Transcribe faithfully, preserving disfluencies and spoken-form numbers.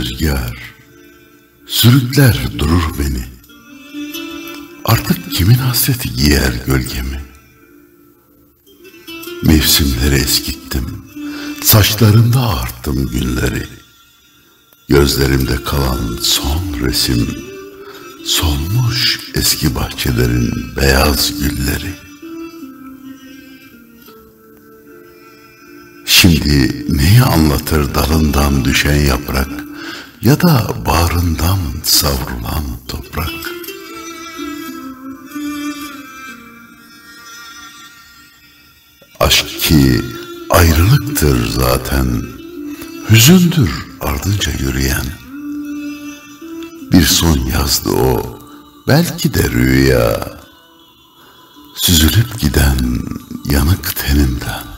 rüzgar sürükler durur beni. Artık kimin hasreti giyer gölgemi? Mevsimleri eskittim, saçlarımda ağarttım günleri. Gözlerimde kalan son resim, solmuş eski bahçelerin beyaz gülleri. Şimdi neyi anlatır dalından düşen yaprak ya da bağrından savrulan toprak? Aşk ki ayrılıktır zaten, hüzündür ardınca yürüyen. Bir son yazdı o, belki de rüya, süzülüp giden yanık tenimden.